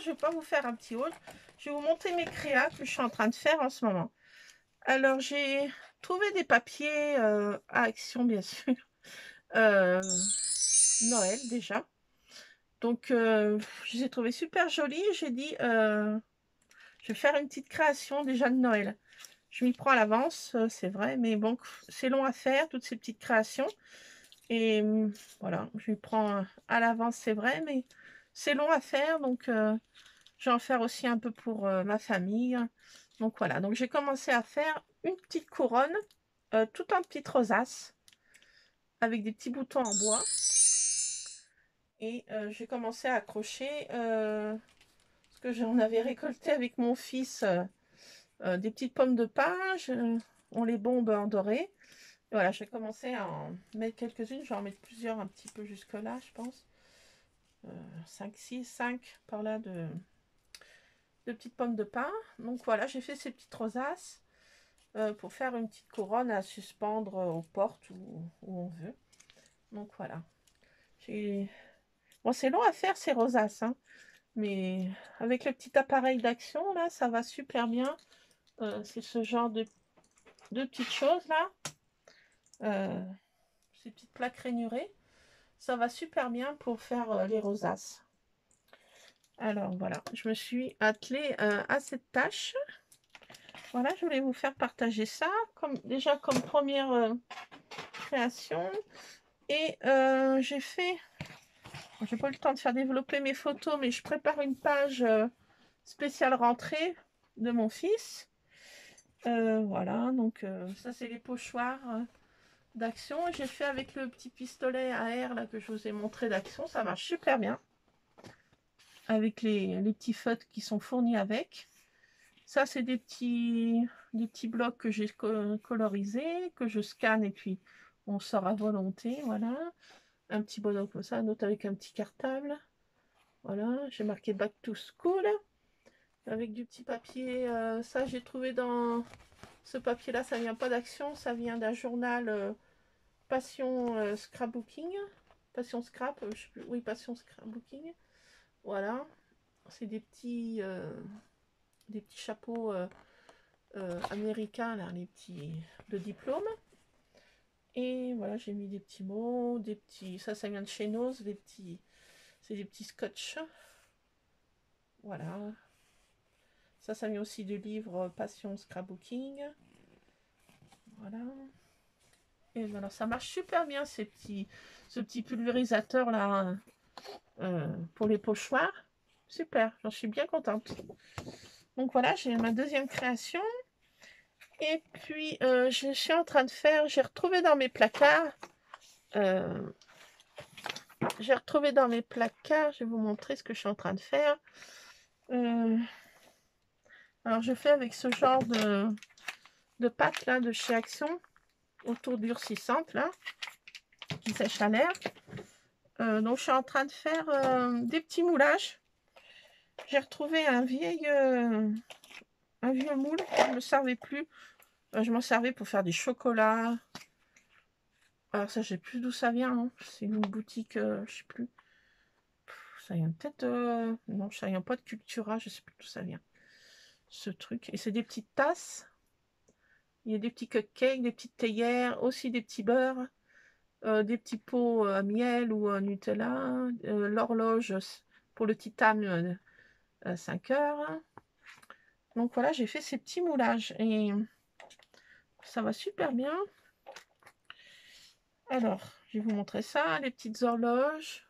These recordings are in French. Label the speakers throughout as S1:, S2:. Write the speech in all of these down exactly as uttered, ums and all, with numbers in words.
S1: je vais pas vous faire un petit haul. Je vais vous montrer mes créas que je suis en train de faire en ce moment. Alors, j'ai trouvé des papiers euh, à Action, bien sûr. Euh, Noël, déjà. Donc, euh, je les ai trouvés super jolis. J'ai dit, euh, je vais faire une petite création déjà de Noël. Je m'y prends à l'avance, euh, c'est vrai, mais bon, c'est long à faire, toutes ces petites créations. Et euh, voilà, je m'y prends à l'avance, c'est vrai, mais c'est long à faire, donc euh, je vais en faire aussi un peu pour euh, ma famille. Donc voilà, donc j'ai commencé à faire une petite couronne, euh, tout en petite rosace, avec des petits boutons en bois. Et euh, j'ai commencé à accrocher euh, ce que j'en avais récolté avec mon fils, euh, euh, des petites pommes de pin. Je- on les bombe en doré. Et voilà, j'ai commencé à en mettre quelques-unes. Je vais en mettre plusieurs un petit peu jusque là, je pense. Euh, cinq, six, cinq par là de, de petites pommes de pin. Donc voilà, j'ai fait ces petites rosaces euh, pour faire une petite couronne à suspendre aux portes où, où on veut. Donc voilà. J'ai... Bon, c'est long à faire ces rosaces, hein, mais avec le petit appareil d'action, là, ça va super bien. Euh, c'est ce genre de, de petites choses, là. Euh, ces petites plaques rainurées. Ça va super bien pour faire euh, les rosaces. Alors voilà, je me suis attelée euh, à cette tâche. Voilà, je voulais vous faire partager ça, comme, déjà comme première euh, création. Et euh, j'ai fait, j'ai pas eu le temps de faire développer mes photos, mais je prépare une page euh, spéciale rentrée de mon fils. Euh, voilà, donc euh, ça c'est les pochoirs euh, d'action. J'ai fait avec le petit pistolet à air là que je vous ai montré d'action, ça marche super bien. Avec les, les petits feutres qui sont fournis avec. Ça c'est des petits, des petits blocs que j'ai colorisés, que je scanne et puis on sort à volonté, voilà. Un petit bonhomme comme ça, un autre avec un petit cartable. Voilà, j'ai marqué Back to School avec du petit papier. Euh, ça, j'ai trouvé dans ce papier-là, ça vient pas d'Action, ça vient d'un journal euh, Passion euh, Scrapbooking. Passion Scrap, euh, je sais plus. Oui, Passion Scrapbooking. Voilà, c'est des petits, euh, des petits chapeaux euh, euh, américains, là, les petits de diplôme. Et voilà, j'ai mis des petits mots, des petits. Ça, ça vient de chez Nose, des petits. C'est des petits scotch. Voilà. Ça, ça vient aussi du livre Passion Scrapbooking. Voilà. Et voilà, ça marche super bien, ces petits, ce petit pulvérisateur là euh, pour les pochoirs. Super, j'en suis bien contente. Donc voilà, j'ai ma deuxième création. Et puis, euh, je suis en train de faire, j'ai retrouvé dans mes placards, euh, j'ai retrouvé dans mes placards, je vais vous montrer ce que je suis en train de faire. Euh, alors, je fais avec ce genre de, de pâte là de chez Action, autour durcissante là, qui sèche à l'air. Euh, donc, je suis en train de faire euh, des petits moulages. J'ai retrouvé un vieil, euh, un vieux moule, je ne me servais plus. Euh, je m'en servais pour faire des chocolats. Alors ça, je sais plus d'où ça vient, hein. C'est une boutique, euh, je sais plus. Ça vient peut-être... euh, Non, ça vient pas de Cultura, je sais plus d'où ça vient. Ce truc. Et c'est des petites tasses. Il y a des petits cupcakes, des petites théières, aussi des petits beurres, euh, des petits pots à miel ou à Nutella, euh, l'horloge pour le titane à cinq heures. Donc voilà, j'ai fait ces petits moulages et ça va super bien. Alors, je vais vous montrer ça, les petites horloges.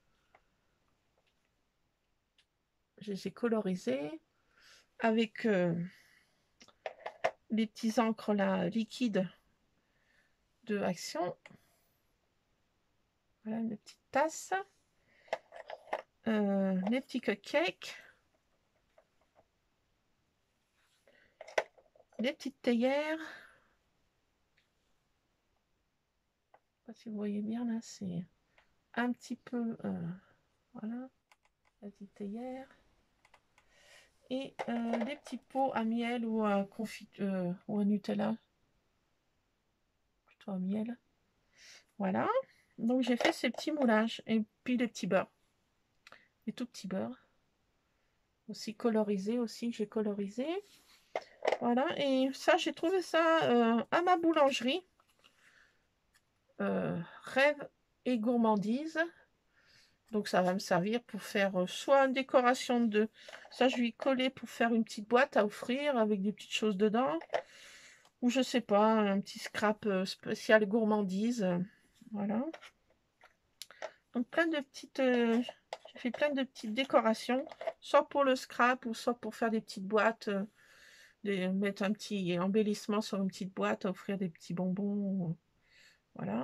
S1: Je les ai colorisées avec euh, les petits encres là, liquides de Action. Voilà, une petite tasse. Euh, les petits cupcakes. Les petites théières. Je sais pas si vous voyez bien là, c'est un petit peu... Euh, voilà, la petite théière. Et euh, les petits pots à miel ou à, confit euh, ou à Nutella. Plutôt à miel. Voilà. Donc j'ai fait ces petits moulages. Et puis les petits beurres. Les tout petits beurres. aussi colorisé aussi, j'ai colorisé. Voilà, et ça, j'ai trouvé ça euh, à ma boulangerie. Euh, Rêve et gourmandise. Donc ça va me servir pour faire euh, soit une décoration de... Ça, je lui ai collé pour faire une petite boîte à offrir avec des petites choses dedans. Ou je sais pas, un petit scrap euh, spécial gourmandise. Voilà. Donc plein de petites... euh, j'ai fait plein de petites décorations, soit pour le scrap ou soit pour faire des petites boîtes, euh, de mettre un petit embellissement sur une petite boîte, offrir des petits bonbons. Voilà.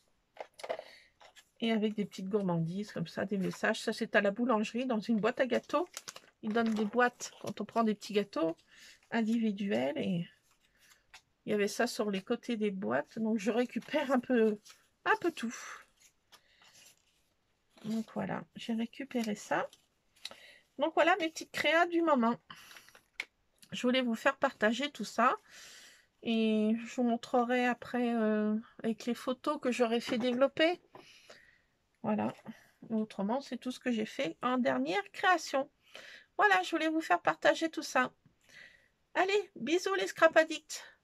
S1: Et avec des petites gourmandises comme ça, des messages. Ça, c'est à la boulangerie, dans une boîte à gâteaux. Ils donnent des boîtes quand on prend des petits gâteaux individuels. Et il y avait ça sur les côtés des boîtes. Donc, je récupère un peu, un peu tout. Donc, voilà, j'ai récupéré ça. Donc, voilà mes petites créas du moment. Je voulais vous faire partager tout ça. Et je vous montrerai après euh, avec les photos que j'aurais fait développer. Voilà. Autrement, c'est tout ce que j'ai fait en dernière création. Voilà, je voulais vous faire partager tout ça. Allez, bisous les scrap addicts.